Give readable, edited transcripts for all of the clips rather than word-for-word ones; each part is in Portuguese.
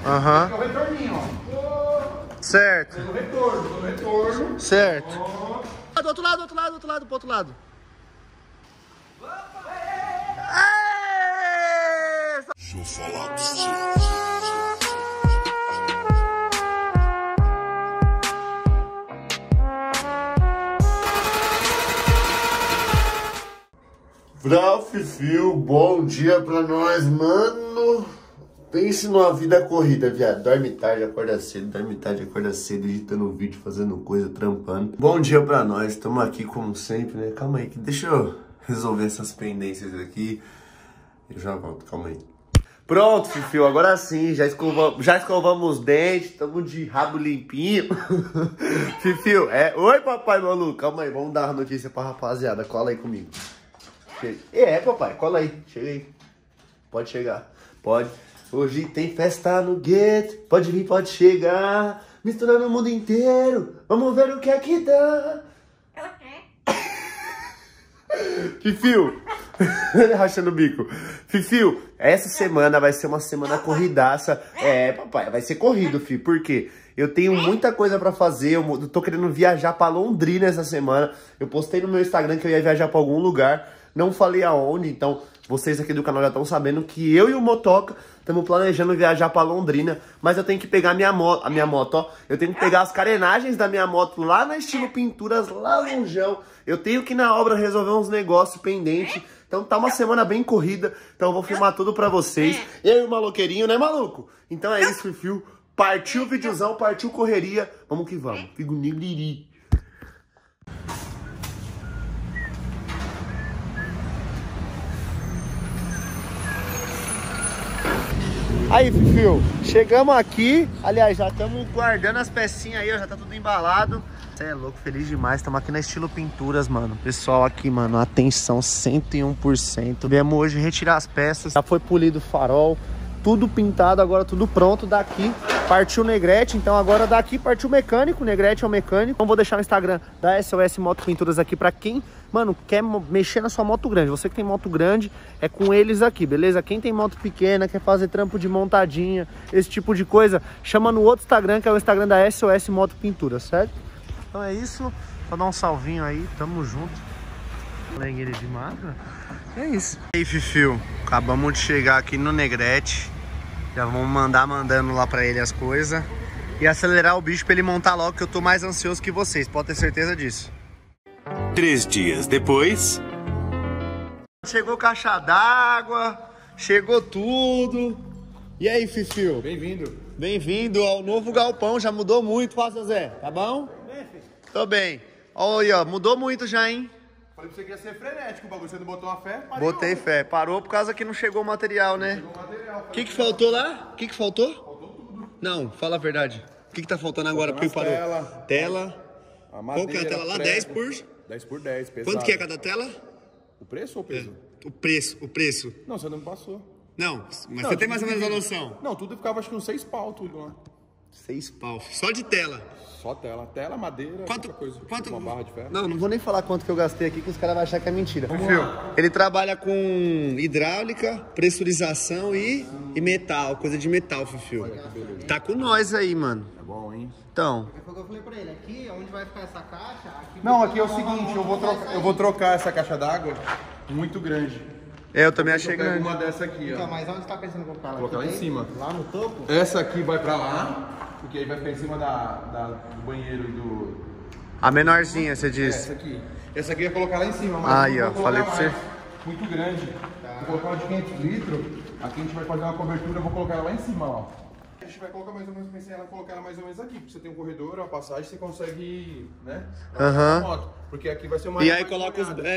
Aham. Esse é o retorninho, ó. Certo. No retorno. Certo. Do outro lado, pro outro lado. Deixa eu falar pra você. Fio, bom dia pra nós, mano. Pense numa vida corrida, viado. Dorme tarde, acorda cedo, editando vídeo, fazendo coisa, trampando. Bom dia pra nós, estamos aqui como sempre, né? Calma aí, que deixa eu resolver essas pendências aqui. Eu já volto, calma aí. Pronto, Fio, agora sim, já escovamos os dentes, estamos de rabo limpinho. Fio, oi papai maluco, calma aí, vamos dar uma notícia pra rapaziada, cola aí comigo. Papai, cola aí, chega aí. Pode chegar, pode. Hoje tem festa no gueto, pode vir, pode chegar. Misturando o mundo inteiro, vamos ver o que é que dá. Fio, rachando o bico. Fio, essa semana vai ser uma semana corridaça. Papai, vai ser corrido, Fio, por quê? Eu tenho muita coisa pra fazer, eu tô querendo viajar pra Londrina essa semana. Eu postei no meu Instagram que eu ia viajar pra algum lugar, não falei aonde, então vocês aqui do canal já estão sabendo que eu e o Motoca estamos planejando viajar pra Londrina, mas eu tenho que pegar a minha moto, ó. Eu tenho que pegar as carenagens da minha moto lá na Estilo Pinturas, lá longeão. Eu tenho que ir na obra resolver uns negócios pendentes. Então tá uma semana bem corrida, então eu vou filmar tudo pra vocês. Eu e o maloqueirinho, né, maluco? Então é isso, Fio. Partiu o videozão, partiu correria. Vamos que vamos. Figo niliri. Aí, Fio, chegamos aqui. Aliás, já estamos guardando as pecinhas aí, ó, já tá tudo embalado. Você é louco, feliz demais. Estamos aqui na Estilo Pinturas, mano. Pessoal aqui, mano, atenção 101%. Viemos hoje retirar as peças. Já foi polido o farol, tudo pintado, agora tudo pronto. Daqui partiu o Negrete, então agora daqui partiu o mecânico. O Negrete é o mecânico. Então vou deixar o Instagram da SOS Moto Pinturas aqui pra quem, mano, quer mexer na sua moto grande. Você que tem moto grande, é com eles aqui, beleza? Quem tem moto pequena, quer fazer trampo de montadinha, esse tipo de coisa, chama no outro Instagram, que é o Instagram da SOS Moto Pinturas, certo? Então é isso, só dar um salvinho aí, tamo junto. Lengueira de mata. É isso. E aí, Fio, acabamos de chegar aqui no Negrete. Já vamos mandando lá pra ele as coisas. E acelerar o bicho pra ele montar logo, que eu tô mais ansioso que vocês, pode ter certeza disso. 3 dias depois... Chegou caixa d'água, chegou tudo. E aí, Fio? Bem-vindo. Bem-vindo ao novo galpão, já mudou muito, Faça Zé, tá bom? Tô bem. Olha, ó, mudou muito já, hein? Falei pra você que ia ser frenético o bagulho, você não botou uma fé? Botei fé. Parou por causa que não chegou o material, né? Chegou o material. O que faltou lá? O que faltou? Faltou tudo. Não, fala a verdade. O que tá faltando agora? Porque parou? Tela. A madeira, qual que é a tela lá? 10 por... 10 por 10, pesado. Quanto que é cada tela? O preço ou o peso? O preço. Não, você não me passou. Não, mas você tem mais ou menos a noção. Não, tudo ficava acho que uns 6 pau tudo lá. 6 pau. Só de tela. Só tela. Tela, madeira, quanto? Uma barra de ferro. Não vou nem falar quanto que eu gastei aqui, que os caras vão achar que é mentira. Ele trabalha com hidráulica, pressurização e metal, coisa de metal, Fio. Tá com nós aí, mano. É bom, hein? Então. Foi o que eu falei pra ele, aqui onde vai ficar essa caixa... Não, aqui é o seguinte, eu vou trocar essa caixa d'água muito grande. Eu também achei grande. Uma dessa aqui, ó. Então, mas onde você tá pensando em colocar ela? Colocar lá em cima. Lá no topo? Essa aqui vai pra lá, porque aí vai ficar em cima do banheiro do... A menorzinha, você disse. Essa aqui. Essa aqui eu ia colocar lá em cima, mas aí, eu ó, vou colocar falei pra mais. Muito grande. Vou colocar uma de 500 litros, aqui a gente vai fazer uma cobertura, eu vou colocar ela lá em cima, ó. A gente vai colocar mais ou menos, pensei ela colocar ela mais ou menos aqui, porque você tem um corredor, uma passagem, você consegue, né? Moto, porque aqui vai ser uma... E aí coloca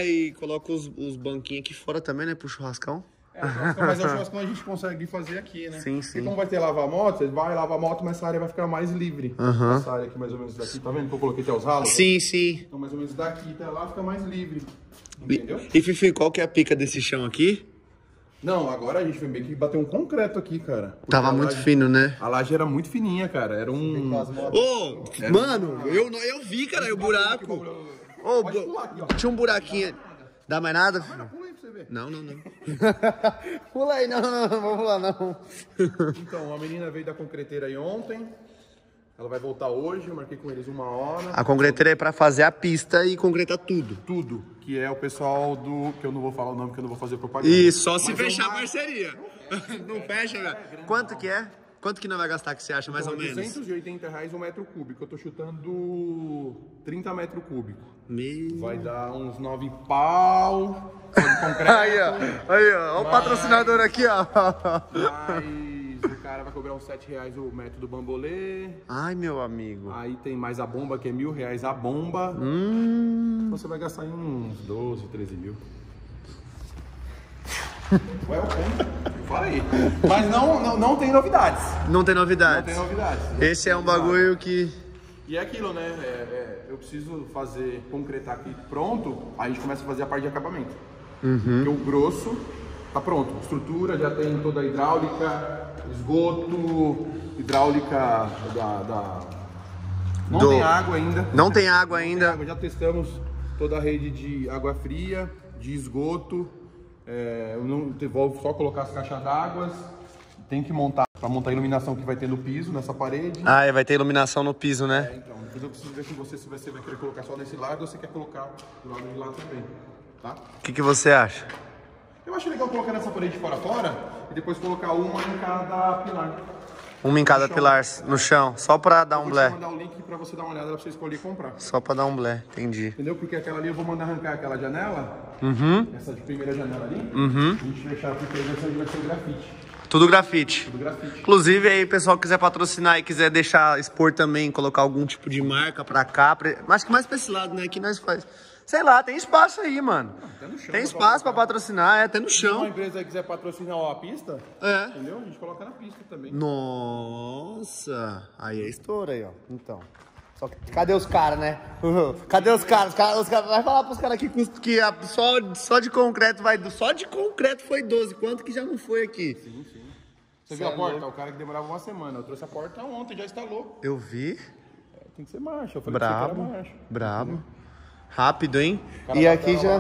os banquinhos aqui fora também, né, pro churrascão. Mas é o churrascão a gente consegue fazer aqui, né? Sim. E como vai ter lava-moto, você vai lavar a moto, mas essa área vai ficar mais livre. Essa área aqui mais ou menos daqui, tá vendo que eu coloquei até os ralos? Sim. Então mais ou menos daqui até lá fica mais livre, entendeu? E Fifi, qual que é a pica desse chão aqui? Não, agora a gente foi meio que bater um concreto aqui, cara. Tava muito fino, né? A laje era muito fininha, cara. Era um... Mano, eu vi, cara, o buraco. Pode pular aqui, ó. Tinha um buraquinho. Dá mais nada, filho? Pula aí pra você ver. Não. Pula aí, não, vamos pular não. Então, a menina veio da concreteira aí ontem. Ela vai voltar hoje, eu marquei com eles 1 hora. A concreteira é pra fazer a pista e concretar tudo. Tudo, que é o pessoal do... Que eu não vou falar o nome, porque eu não vou fazer propaganda. Isso, só se Mas fechar a parceria. Não fecha, velho. Quanto que é? Quanto que não vai gastar, que você acha, mais ou menos? R$280 um metro cúbico. Eu tô chutando 30 metros cúbicos. Vai dar uns 9 pau. Só de concreto. Aí, ó. Olha o patrocinador aqui, ó. Mas o cara vai cobrar uns R$7 o metro do bambolê. Ai, meu amigo. Aí tem mais a bomba, que é R$1.000 a bomba. Você vai gastar em uns 12, 13 mil. Falei. Mas não tem novidades. Não tem novidades. Não tem novidades. Esse é um bagulho que... E é aquilo, né? Eu preciso concretar aqui pronto, aí a gente começa a fazer a parte de acabamento. Porque o grosso tá pronto. Estrutura, já tem toda a hidráulica, esgoto, hidráulica Não tem água ainda. Não tem água ainda. Já testamos toda a rede de água fria, de esgoto. Eu não vou só colocar as caixas d'água. Tem que montar, para montar a iluminação que vai ter no piso, nessa parede. Ah, vai ter iluminação no piso, né? Então, depois eu preciso ver com você se você vai querer colocar só nesse lado ou você quer colocar do lado de lá também, tá? O que você acha? Eu acho legal colocar nessa parede fora e depois colocar uma em cada pilar. Uma em cada pilar, no chão, só pra dar um blé. Eu vou te mandar o link pra você dar uma olhada, pra você escolher e comprar. Só pra dar um blé, entendi. Entendeu? Porque aquela ali eu vou mandar arrancar aquela janela, essa de primeira janela ali, a gente fechar porque vai ser grafite. Tudo grafite. Tudo grafite. Inclusive, aí, o pessoal quiser patrocinar e quiser deixar, expor também, colocar algum tipo de marca pra cá, acho que mais pra esse lado, né? Que nós faz. Sei lá, tem espaço aí, mano. Tem espaço pra patrocinar, até no Se chão. uma empresa aí quiser patrocinar a pista, entendeu? A gente coloca na pista também. Nossa, aí é estouro aí, ó. Então. Só que, cadê os caras, né? Cadê os caras? Os caras vai falar pros caras que só de concreto só de concreto foi 12. Quanto que já não foi aqui? Sim. Você viu a porta? O cara que demorava uma semana. Eu trouxe a porta ontem, já instalou. Eu vi. Tem que ser marcha. Eu falei que era marcha. Brabo. Rápido, hein? E aqui já...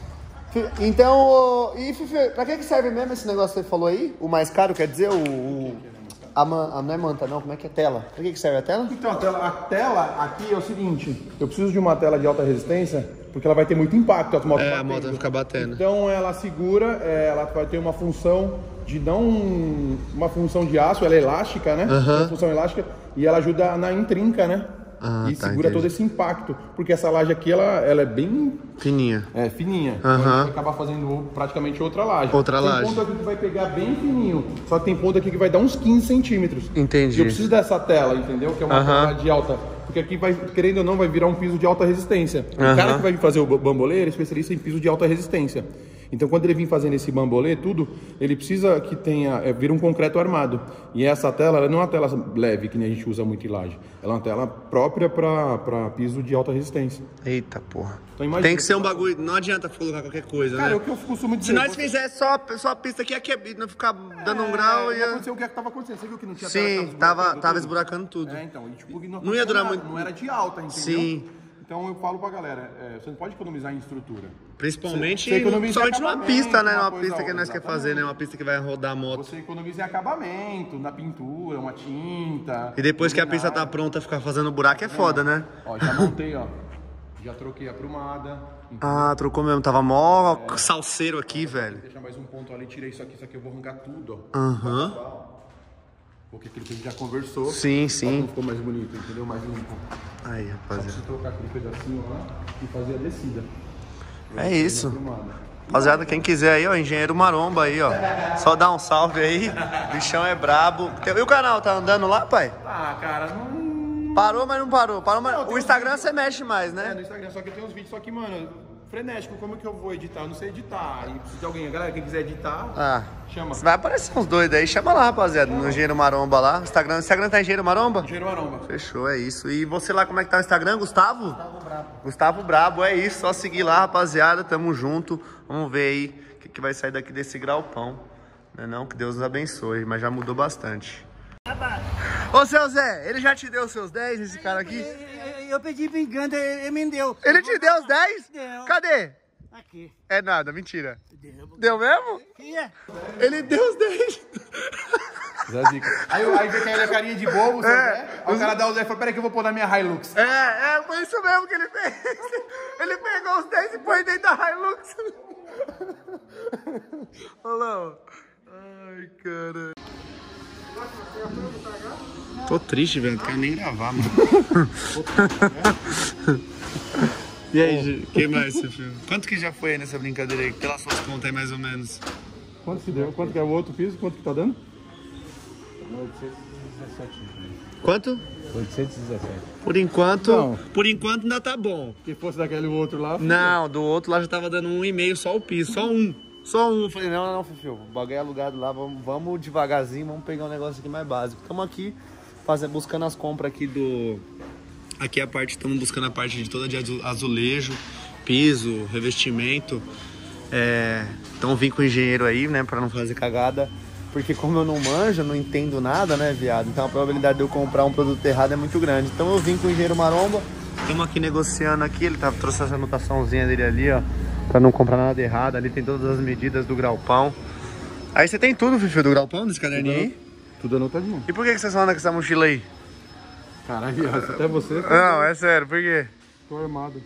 Então, Fifi, pra que serve mesmo esse negócio que você falou aí? O mais caro, quer dizer, não é manta não, como é que é tela? Pra que serve a tela? Então, a tela aqui é o seguinte, eu preciso de uma tela de alta resistência, porque ela vai ter muito impacto, as motos a moto vai ficar batendo. Então ela segura, ela vai ter uma função uma função de aço, ela é elástica, né? Uma função elástica, e ela ajuda na intrinca, né? E segura todo esse impacto, porque essa laje aqui, ela é bem... Fininha. Fininha. Então a gente vai acabar fazendo praticamente outra laje. Tem ponto aqui que vai pegar bem fininho, só que tem ponto aqui que vai dar uns 15 centímetros. Entendi. E eu preciso dessa tela, entendeu? Que é uma tela de alta... Porque aqui, querendo ou não, vai virar um piso de alta resistência. O cara que vai fazer o bambolê, ele é especialista em piso de alta resistência. Então, quando ele vir fazendo esse bambolê, ele precisa que vira um concreto armado. E essa tela, ela não é uma tela leve, que nem a gente usa muito em laje. Ela é uma tela própria para piso de alta resistência. Eita, porra. Então, imagina, tem que ser um bagulho, não adianta colocar qualquer coisa, cara, né? É o que eu costumo dizer. Se nós fizer só a pista aqui, não ficar dando um grau... Ia acontecer o que estava acontecendo. Você viu que não tinha Sim, tava esburacando tudo. Então, e, tipo, não ia durar muito. Não era de alta, entendeu? Sim. Então eu falo pra galera, você não pode economizar em estrutura. Principalmente numa pista, né? Uma pista que nós quer fazer, né? Uma pista que vai rodar a moto. Você economiza em acabamento, na pintura, uma tinta. E depois que a pista tá pronta, ficar fazendo buraco é foda, né? Ó, já montei, ó. Já troquei a aprumada. Ah, trocou mesmo. Tava mó salseiro aqui, velho. Deixa mais um ponto ali, tirei isso aqui eu vou arrancar tudo, ó. Porque aquilo que a gente já conversou. Sim. Ficou mais bonito, entendeu? Mais limpo. Aí, rapaziada. Só trocar aquele pedacinho lá e fazer a descida. É isso. Rapaziada, quem quiser aí, ó, Engenheiro Maromba aí, ó. Só dá um salve aí. O bichão é brabo. E o canal, tá andando lá, pai? Ah, cara, não... Parou, mas não parou. O Instagram você mexe mais, né? No Instagram, só que tem uns vídeos, só que, mano, frenético, como é que eu vou editar? Eu não sei editar. E preciso de alguém, galera, quem quiser editar, chama. Vai aparecer uns doidos aí, chama lá, rapaziada, no Engenheiro Maromba lá. Instagram tá Engenheiro Maromba? Engenheiro Maromba. Fechou, é isso. E você lá, como é que tá o Instagram, Gustavo? Gustavo Brabo, é isso. Só seguir lá, rapaziada, tamo junto. Vamos ver aí o que vai sair daqui desse graupão. Não é não? Que Deus nos abençoe, mas já mudou bastante. Ô, seu Zé, ele já te deu os seus 10, esse cara aqui? Eu pedi vingança, ele me deu. Ele te deu os 10? Deu. Cadê? Aqui. É nada, mentira. Deu mesmo? Que é? Ele deu os 10. Zé Zica. Aí vê que ele é carinha de bobo, sabe? Aí o cara dá o Zé e fala, peraí que eu vou pôr na minha Hilux. Foi isso mesmo que ele fez. Ele pegou os 10 e pôs dentro da Hilux. Olha lá. Ai, cara. Tô triste, velho. Não quero nem gravar, mano. E aí, que mais, seu filho? Quanto que já foi aí nessa brincadeira aí? Pelas suas contas aí, mais ou menos. Quanto que deu? Quanto que é o outro piso? Quanto que tá dando? 817. Quanto? 817. Por enquanto, Não. por enquanto ainda tá bom. Se fosse daquele outro lá... Não, do outro lá já tava dando 1,5 só o piso, só um. Só um. Eu falei, não, Fifio, o bagulho é alugado lá, vamos devagarzinho, vamos pegar um negócio aqui mais básico. Estamos aqui buscando as compras aqui do... Aqui a parte, estamos buscando a parte de toda de azulejo, piso, revestimento. Então vim com o engenheiro aí, né, pra não fazer cagada. Porque como eu não manjo, não entendo nada, né, viado? Então a probabilidade de eu comprar um produto errado é muito grande. Então eu vim com o engenheiro Maromba. Estamos aqui negociando aqui, ele trouxe essa anotaçãozinha dele ali, ó. Pra não comprar nada errado. Ali tem todas as medidas do graupão. Aí você tem tudo, Fifi, do graupão, desse caderninho aí? Tudo anotadinho. E por que você só anda com essa mochila aí? Caralho, até você... Não, é sério, por quê? Tô armado.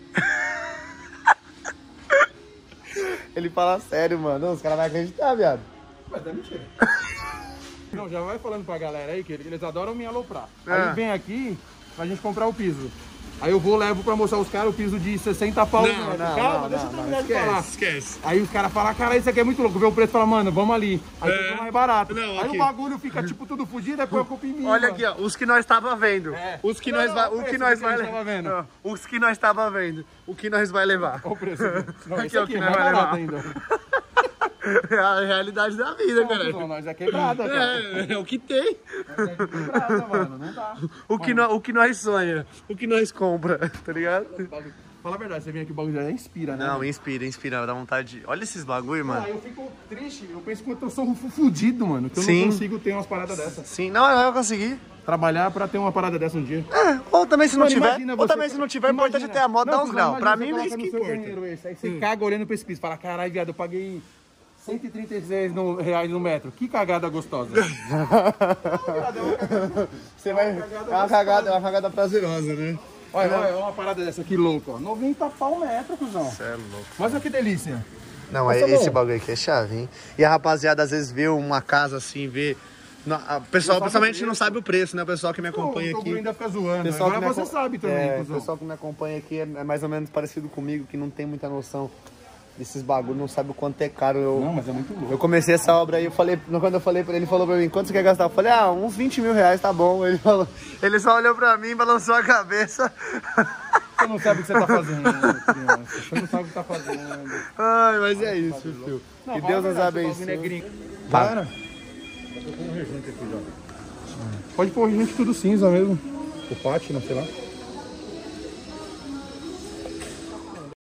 Ele fala sério, mano. Os caras vão acreditar, viado. Mas é mentira. Não, já vai falando pra galera aí que eles adoram me aloprar. É. Aí vem aqui pra gente comprar o piso. Aí eu levo pra mostrar os caras o piso de 60 pau. Calma, deixa eu terminar de falar. Esquece. Aí os caras falam, cara, isso aqui é muito louco. Vê o preço e fala, mano, vamos ali. Aí fica mais barato. Não, aí aqui. o bagulho fica tipo tudo fudido, depois eu culpo em mim. Olha mano. aqui, ó, os que nós tava vendo. Os que nós vai, o que nós vai tava vendo. Não, os que nós tava vendo. O que nós vai levar. Olha o preço. Não, Aqui, esse ó, aqui que é nós mais vai barato levar. ainda. É a realidade da vida, Não, cara. nós é quebrada, cara. É o que tem. Nós é quebrada, mano, não dá. O que nós sonha, o que nós compra, tá ligado? Fala a verdade, você vem aqui, o bagulho já inspira, né? Não, inspira, dá vontade de... Olha esses bagulho, mano. Ah, eu fico triste, eu penso que eu sou fudido, mano. Que eu Sim. não consigo ter umas paradas dessas. Sim, não, eu consegui. Trabalhar pra ter uma parada dessa um dia. Ou também se não Mano, tiver, imagina ou você- também se não tiver, o importante é imagina- ter a moto, Não, dar uns não, graus. Pra mim, imagina é você isso que coloca no seu importa. banheiro esse, aí você caga olhando pro espelho, fala, caralho, viado, eu paguei 136 reais no metro. Que cagada gostosa. Você vai... É uma cagada prazerosa, né? Olha uma parada dessa aqui louca, ó. 90 pau metro, cuzão. Você é louco. Mas olha que delícia. Não, Nossa, esse bom. bagulho aqui é chave, hein? E a rapaziada às vezes vê uma casa assim, vê... O pessoal, principalmente não sabe o preço, né? O pessoal que me acompanha O aqui... ainda fica zoando. Pessoal Agora que me você sabe também, o cuzão. pessoal que me acompanha aqui é mais ou menos parecido comigo, que não tem muita noção desses bagulhos, não sabe o quanto é caro. Não, mas é muito louco. Eu comecei essa obra aí, quando eu falei pra ele, ele falou pra mim, quanto você quer gastar? Eu falei, uns 20 mil reais, tá bom. Ele só olhou pra mim, balançou a cabeça. Você não sabe o que você tá fazendo, criança. Você não sabe o que tá fazendo. Ai, mas é isso, filho. Que Deus nos abençoe. Para. Pode pôr gente tudo cinza mesmo. O pátio, sei lá.